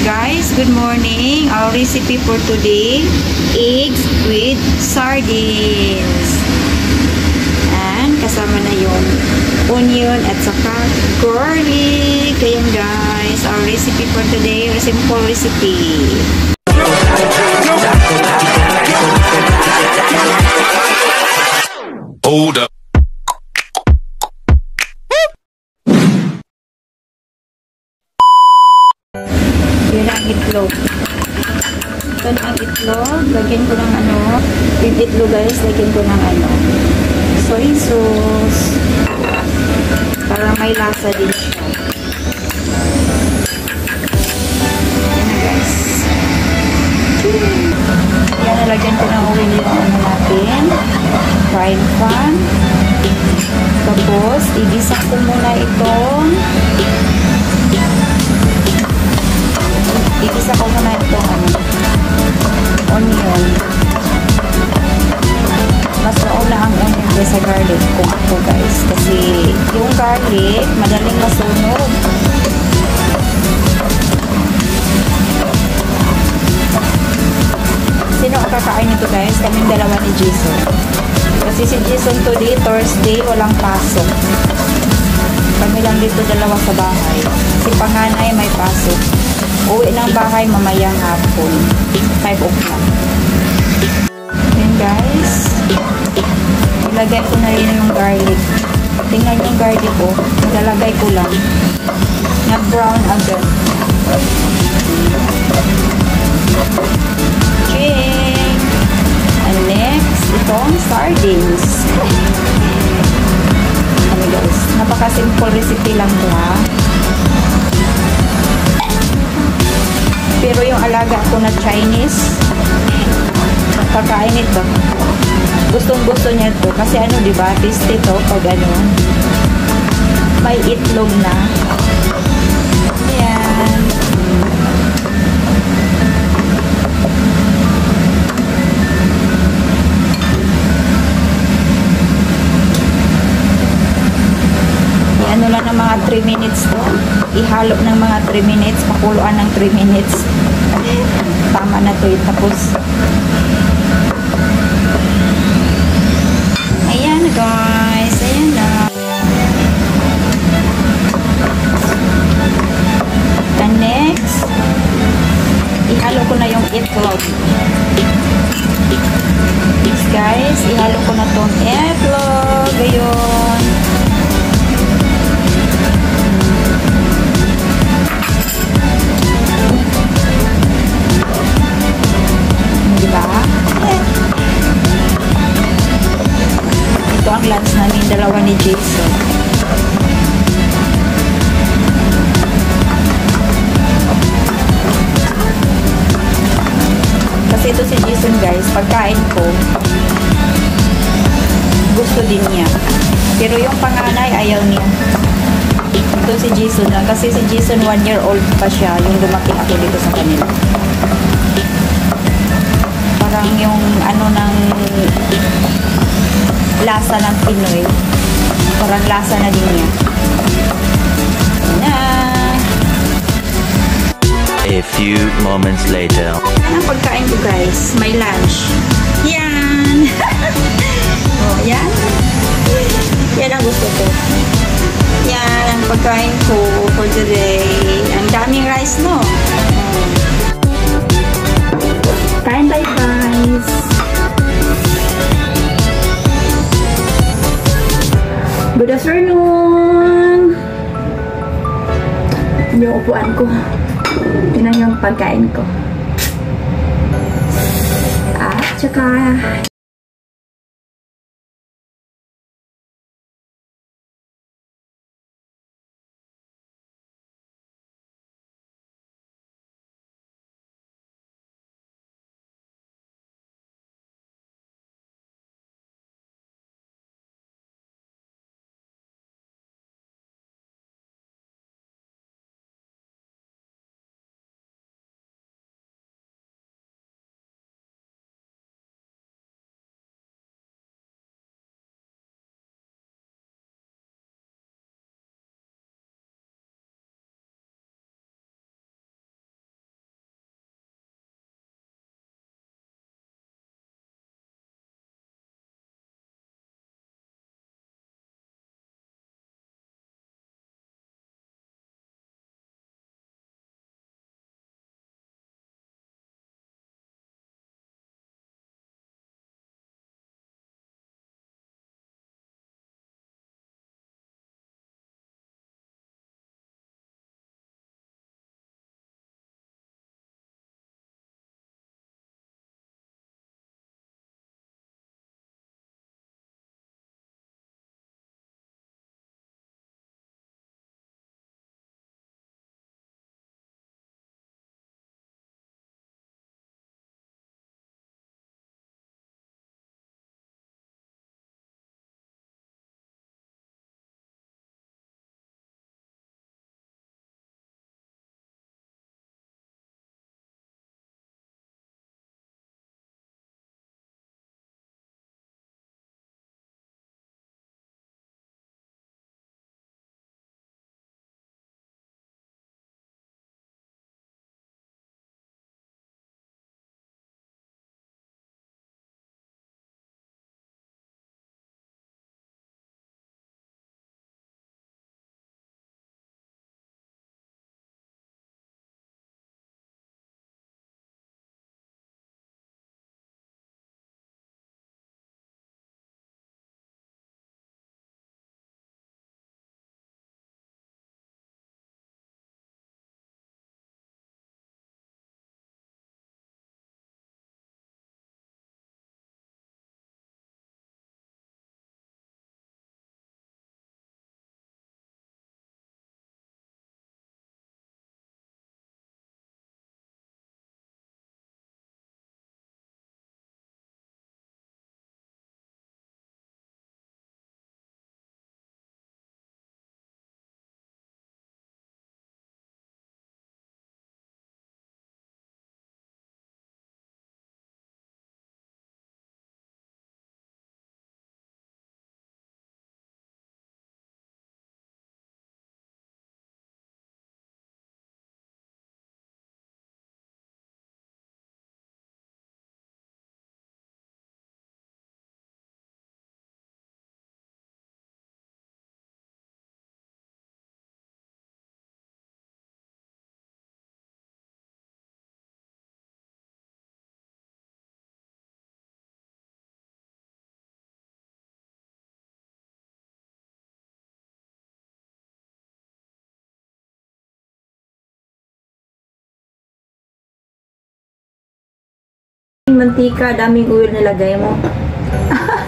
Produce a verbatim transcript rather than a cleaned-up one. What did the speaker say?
Guys, good morning. Our recipe for today, eggs with sardines. And kasama na yung onion at saka garlic. Ayan guys, our recipe for today, a simple recipe. Hold up. Yan ang itlog. Ito na ang itlog. Lagyan ko ng ano. Yung itlog guys, lagyan ko ng ano. Soy sauce. Para may lasa din siya. Yan na guys. Yan, nalagyan ko ng oil yung ano natin. Frying pan. Tapos, igisa ko muna itong igisa ko muna itong ano, onion. Mas nauna ang onion kaysa garlic kung ako guys. Kasi yung garlic, madaling masunog. Sino ang kakain nito guys? Kaming dalawa ni Jason. Kasi si Jason today, Thursday, walang pasok. Kami lang dito dalawa sa bahay. Si panganay may pasok. Uwi ng bahay mamayang hapon. five o'clock. Yan guys. Ilagay ko na rin yung garlic. Tingnan yung garlic ko. Nilalagay ko lang. Na brown agad. Ching! And next, itong sardines. Ano guys, napaka-simple recipe lang to ha. Pero yung alaga ko na Chinese, kakain ito. Gustong-gusto niya ito. Kasi ano, diba? Tasty ito pag ano, may itlog na. Ayan. Ano lang ng mga three minutes to. Ihalo ng mga three minutes. Pakuluan ng three minutes. Tama na to. Tapos, ayan guys. Ayan na. And next, ihalo ko na yung itlog. Next guys, ihalo ko na tong itlog. Ayun. Ito ang lunch namin, dalawa ni Jason. Kasi ito si Jason guys, pagkain ko, gusto din niya. Pero yung panganay, ayaw niya. Ito si Jason lang. Kasi si Jason, one year old pa siya, yung lumaki ako dito sa kanila. Parang yung ano ng lasa ng Pinoy. Parang lasa na din niya. Na. A few moments later. Ang pagkain ko guys, may lunch. Yan. Oh, yan. Yan ang gusto ko. Yan ang pagkain ko for today. Ang daming rice, no? Kain tayo guys. Good afternoon! Yung upuan ko. Tingnan yung pagkain ko. At saka daming mantika, daming oil nilagay mo.